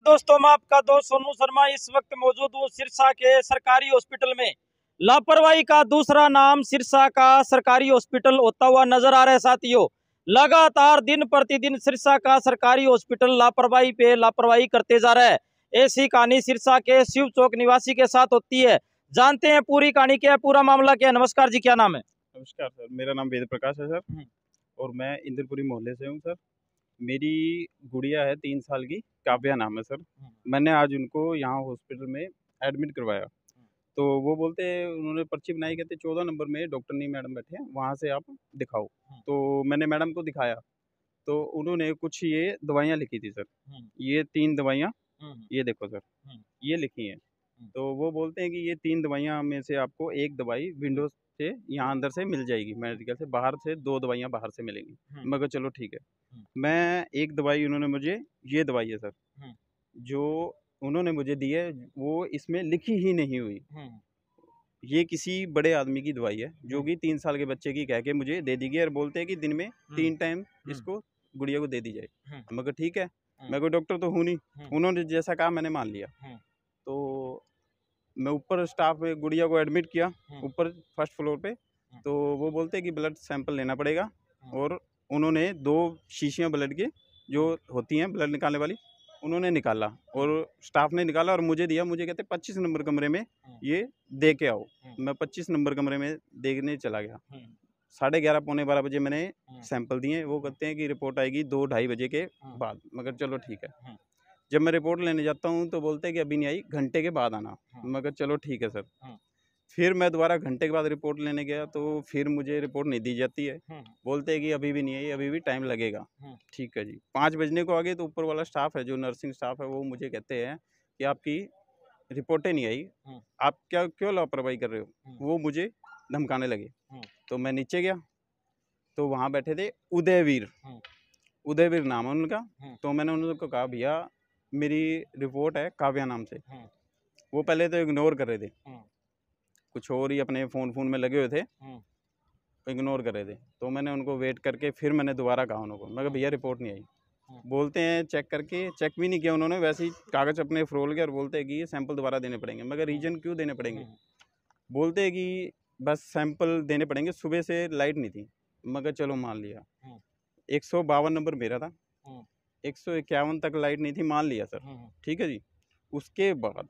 दोस्तों, मैं आपका दोस्त सोनू शर्मा इस वक्त मौजूद हूँ सिरसा के सरकारी हॉस्पिटल में। लापरवाही का दूसरा नाम सिरसा का सरकारी हॉस्पिटल होता हुआ नजर आ रहा है साथियों। लगातार दिन प्रतिदिन सिरसा का सरकारी हॉस्पिटल लापरवाही पे लापरवाही करते जा रहा है। ऐसी कहानी सिरसा के शिव चौक निवासी के साथ होती है। जानते हैं पूरी कहानी क्या है, पूरा मामला क्या है। नमस्कार जी, क्या नाम है? नमस्कार सर, मेरा नाम वेद प्रकाश है सर। और मैं इंद्रपुरी मोहल्ले से हूँ सर। मेरी गुड़िया है 3 साल की, काव्या नाम है सर। मैंने आज उनको यहाँ हॉस्पिटल में एडमिट करवाया। तो वो बोलते हैं, उन्होंने पर्ची बनाई, कहते 14 नंबर में डॉक्टरनी मैडम बैठे हैं, वहाँ से आप दिखाओ। तो मैंने मैडम को दिखाया, तो उन्होंने कुछ ये दवाइयाँ लिखी थी सर। ये 3 दवाइयाँ, ये देखो सर, ये लिखी हैं। तो वो बोलते हैं कि ये 3 दवाइयाँ में से आपको एक दवाई विंडो से यहाँ अंदर से मिल जाएगी, मेडिकल से बाहर से 2 दवाइयाँ बाहर से मिलेंगी। मैं कहा चलो ठीक है। मैं एक दवाई, उन्होंने मुझे ये दवाई है सर, जो उन्होंने मुझे दी है, वो इसमें लिखी ही नहीं हुई। ये किसी बड़े आदमी की दवाई है, जो कि 3 साल के बच्चे की कह के मुझे दे दी गई, और बोलते हैं कि दिन में 3 टाइम इसको गुड़िया को दे दी जाए। मैं कहा ठीक है, मैं कोई डॉक्टर तो हूँ नहीं, उन्होंने जैसा कहा मैंने मान लिया। तो मैं ऊपर स्टाफ में गुड़िया को एडमिट किया, ऊपर फर्स्ट फ्लोर पे। तो वो बोलते हैं कि ब्लड सैंपल लेना पड़ेगा, और उन्होंने 2 शीशियाँ ब्लड की जो होती हैं ब्लड निकालने वाली, उन्होंने निकाला, और स्टाफ ने निकाला और मुझे दिया। मुझे कहते 25 नंबर कमरे में ये दे के आओ। मैं 25 नंबर कमरे में देखने चला गया। 11:30 पौने 12 बजे मैंने सैंपल दिए। वो कहते हैं कि रिपोर्ट आएगी 2-2:30 बजे के बाद। मगर चलो ठीक है। जब मैं रिपोर्ट लेने जाता हूँ तो बोलते हैं कि अभी नहीं आई, घंटे के बाद आना। मगर चलो ठीक है सर। फिर मैं दोबारा घंटे के बाद रिपोर्ट लेने गया, तो फिर मुझे रिपोर्ट नहीं दी जाती है। बोलते हैं कि अभी भी नहीं आई, अभी भी टाइम लगेगा। ठीक है जी। 5 बजने को आ गए, तो ऊपर वाला स्टाफ है, जो नर्सिंग स्टाफ है, वो मुझे कहते हैं कि आपकी रिपोर्टें नहीं आई, आप क्या क्यों लापरवाही कर रहे हो। वो मुझे धमकाने लगे। तो मैं नीचे गया, तो वहाँ बैठे थे उदयवीर, उदयवीर नाम है उनका। तो मैंने उनको कहा, भैया मेरी रिपोर्ट है काव्या नाम से। वो पहले तो इग्नोर कर रहे थे, कुछ और ही अपने फ़ोन में लगे हुए थे, इग्नोर कर रहे थे। तो मैंने उनको वेट करके फिर मैंने दोबारा कहा उनको, मैं कहा भैया रिपोर्ट नहीं आई। बोलते हैं चेक करके, चेक भी नहीं किया उन्होंने, वैसे ही कागज़ अपने फ्रोल के, और बोलते हैं कि ये सैंपल दोबारा देने पड़ेंगे। मगर रीज़न क्यों देने पड़ेंगे? बोलते हैं कि बस सैंपल देने पड़ेंगे, सुबह से लाइट नहीं थी। मगर चलो मान लिया। 152 नंबर मेरा था, 151 तक लाइट नहीं थी, मान लिया सर। ठीक है जी। उसके बाद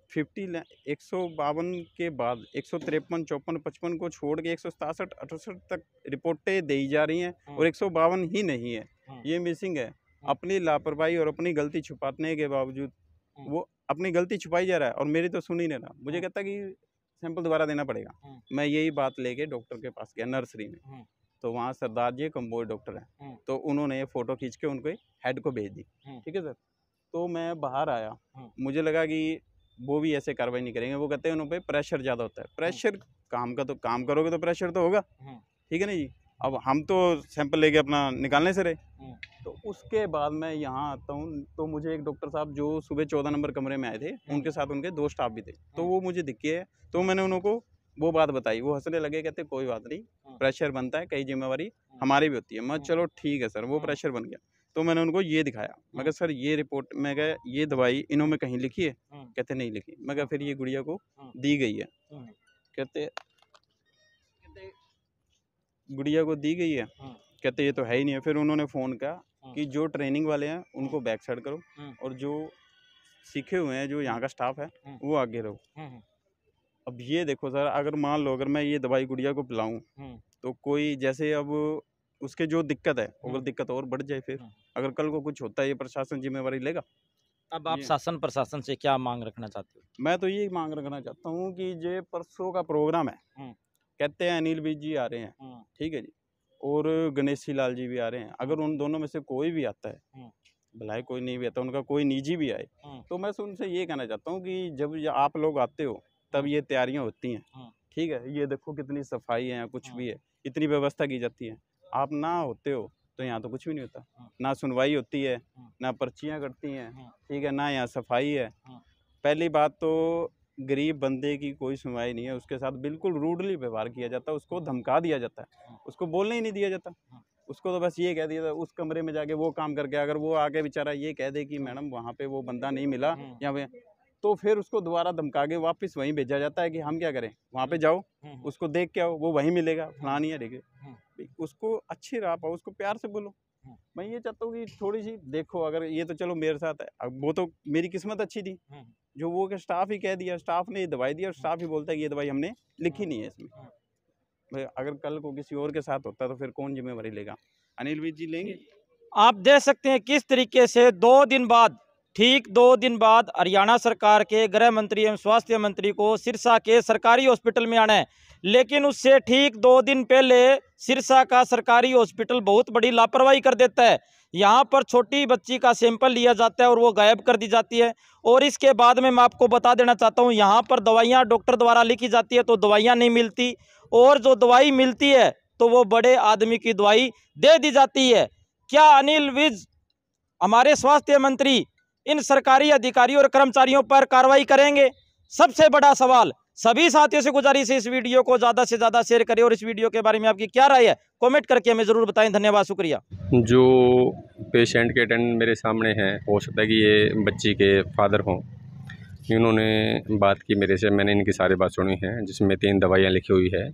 152 के बाद 153, 54, 55 को छोड़ के 167, 68 तक रिपोर्टें दी जा रही हैं, और 152 ही नहीं है, ये मिसिंग है। अपनी लापरवाही और अपनी गलती छुपाने के बावजूद वो अपनी गलती छुपाई जा रहा है, और मेरी तो सुन ही नहीं रहा। मुझे कहता कि सैंपल दोबारा देना पड़ेगा। मैं यही बात लेके डॉक्टर के पास गया, नर्सरी में। तो वहाँ सरदार जी कंबोज डॉक्टर हैं, तो उन्होंने ये फ़ोटो खींच के उनके हेड को भेज दी। ठीक है सर। तो मैं बाहर आया, मुझे लगा कि वो भी ऐसे कार्रवाई नहीं करेंगे। वो कहते हैं उन पे प्रेशर ज़्यादा होता है। प्रेशर काम का, तो काम करोगे तो प्रेशर तो होगा। ठीक है ना जी। अब हम तो सैंपल लेके अपना निकालने से रहे। तो उसके बाद मैं यहाँ आता हूँ, तो मुझे एक डॉक्टर साहब जो सुबह 14 नंबर कमरे में आए थे, उनके साथ उनके 2 स्टाफ भी थे। तो वो मुझे दिखे, तो मैंने उनको वो बात बताई। वो हंसने लगे, कहते कोई बात नहीं, प्रेशर बनता है, कई जिम्मेवारी हमारी भी होती है। मैं चलो ठीक है सर, वो प्रेशर बन गया। तो मैंने उनको ये दिखाया, मैं कहा सर ये रिपोर्ट, मैं कहा ये दवाई इन्होंने कहीं लिखी है? कहते नहीं लिखी। मैं कहा फिर ये गुड़िया को दी गई है? कहते गुड़िया को दी गई है। कहते ये तो है ही नहीं है। फिर उन्होंने फ़ोन किया कि जो ट्रेनिंग वाले हैं उनको बैक साइड करो, और जो सीखे हुए हैं, जो यहाँ का स्टाफ है, वो आगे रहो। अब ये देखो सर, अगर मान लो अगर मैं ये दवाई गुड़िया को पिलाऊं, तो कोई जैसे अब उसके जो दिक्कत है, अगर दिक्कत और बढ़ जाए, फिर अगर कल को कुछ होता है, ये प्रशासन जिम्मेवारी लेगा? अब आप शासन प्रशासन से क्या मांग रखना चाहते हो? मैं तो यही मांग रखना चाहता हूँ कि जो परसों का प्रोग्राम है, कहते हैं अनिल विज जी आ रहे हैं, ठीक है जी, और गणेश लाल जी भी आ रहे हैं। अगर उन दोनों में से कोई भी आता है, भलाई कोई नहीं भी आता, उनका कोई निजी भी आए, तो मैं उनसे ये कहना चाहता हूँ कि जब आप लोग आते हो तब ये तैयारियां होती हैं। ठीक है, ये देखो कितनी सफाई है, कुछ भी है, इतनी व्यवस्था की जाती है। आप ना होते हो तो यहाँ तो कुछ भी नहीं होता। ना सुनवाई होती है, ना पर्चियाँ कटती हैं, ठीक है, ना यहाँ सफाई है। पहली बात तो गरीब बंदे की कोई सुनवाई नहीं है, उसके साथ बिल्कुल रूडली व्यवहार किया जाता है, उसको धमका दिया जाता है, उसको बोलने ही नहीं दिया जाता। उसको तो बस ये कह दिया था उस कमरे में जाके वो काम करके, अगर वो आके बेचारा ये कह दे कि मैडम वहाँ पे वो बंदा नहीं मिला या वे, तो फिर उसको दोबारा धमका के वापस वहीं भेजा जाता है कि हम क्या करें, वहाँ पे जाओ उसको देख के आओ, वो वहीं मिलेगा, फलानी है। उसको अच्छी राह पाओ, उसको प्यार से बोलो। मैं ये चाहता हूँ कि थोड़ी सी देखो, अगर ये तो चलो मेरे साथ है, अब वो तो मेरी किस्मत अच्छी थी जो वो स्टाफ ही कह दिया, स्टाफ ने ये दवाई दी और स्टाफ ही बोलता है कि ये दवाई हमने लिखी नहीं है इसमें। भाई अगर कल को किसी और के साथ होता तो फिर कौन जिम्मेवारी लेगा? अनिल विज जी लेंगे। आप देख सकते हैं किस तरीके से 2 दिन बाद, ठीक 2 दिन बाद हरियाणा सरकार के गृह मंत्री एवं स्वास्थ्य मंत्री को सिरसा के सरकारी हॉस्पिटल में आना है, लेकिन उससे ठीक 2 दिन पहले सिरसा का सरकारी हॉस्पिटल बहुत बड़ी लापरवाही कर देता है। यहाँ पर छोटी बच्ची का सैंपल लिया जाता है और वो गायब कर दी जाती है। और इसके बाद में मैं आपको बता देना चाहता हूँ, यहाँ पर दवाइयाँ डॉक्टर द्वारा लिखी जाती है तो दवाइयाँ नहीं मिलती, और जो दवाई मिलती है तो वो बड़े आदमी की दवाई दे दी जाती है। क्या अनिल विज हमारे स्वास्थ्य मंत्री इन सरकारी अधिकारियों और कर्मचारियों पर कार्रवाई करेंगे? सबसे बड़ा सवाल। सभी साथियों से गुजारिश है इस वीडियो को ज़्यादा से ज़्यादा शेयर करें, और इस वीडियो के बारे में आपकी क्या राय है कमेंट करके हमें ज़रूर बताएं। धन्यवाद, शुक्रिया। जो पेशेंट के अटेंडेंट मेरे सामने हैं, हो सकता है कि ये बच्ची के फादर हों। इन्होंने बात की मेरे से, मैंने इनकी सारी बात सुनी है, जिसमें 3 दवाइयाँ लिखी हुई है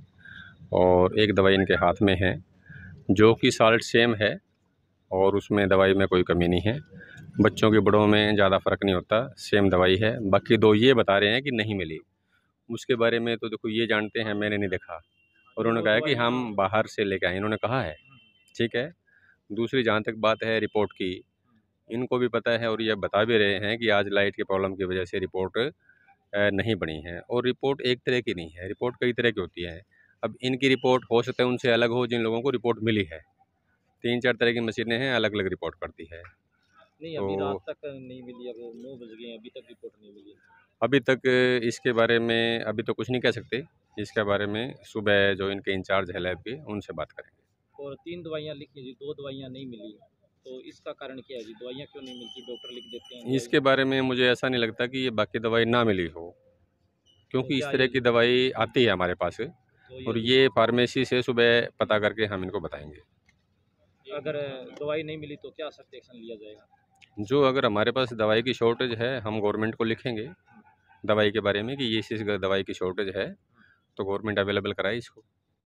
और एक दवाई इनके हाथ में है जो कि साल्ट सेम है और उसमें दवाई में कोई कमी नहीं है। बच्चों के बड़ों में ज़्यादा फ़र्क नहीं होता, सेम दवाई है। बाकी 2 ये बता रहे हैं कि नहीं मिली, उसके बारे में तो देखो ये जानते हैं, मैंने नहीं देखा। और उन्होंने कहा कि हम बाहर से लेके आए, इन्होंने कहा है, ठीक है। दूसरी जहाँ तक बात है रिपोर्ट की, इनको भी पता है और ये बता भी रहे हैं कि आज लाइट के प्रॉब्लम की वजह से रिपोर्ट नहीं बनी है। और रिपोर्ट एक तरह की नहीं है, रिपोर्ट कई तरह की होती है। अब इनकी रिपोर्ट हो सकता है उनसे अलग हो जिन लोगों को रिपोर्ट मिली है। 3-4 तरह की मशीनें हैं, अलग अलग रिपोर्ट करती है। नहीं, अभी रात तक नहीं मिली, अब 9 बज गए, अभी तक रिपोर्ट नहीं मिली। अभी तक इसके बारे में अभी तो कुछ नहीं कह सकते। इसके बारे में सुबह जो इनके इंचार्ज है लैब के, उनसे बात करेंगे। और 3 दवाइयाँ लिखी जी, 2 दवाइयाँ नहीं मिली, तो इसका कारण क्या है जी? दवाइयाँ क्यों नहीं मिलती? डॉक्टर लिख देते हैं। इसके बारे में मुझे ऐसा नहीं लगता कि ये बाकी दवाई ना मिली हो, क्योंकि इस तरह की दवाई आती है हमारे पास और ये फार्मेसी से सुबह पता करके हम इनको बताएंगे। अगर दवाई नहीं मिली तो क्या सख्त एक्शन लिया जाएगा? जो अगर हमारे पास दवाई की शॉर्टेज है, हम गवर्नमेंट को लिखेंगे दवाई के बारे में कि ये इस दवाई की शॉर्टेज है, तो गवर्नमेंट अवेलेबल कराए इसको।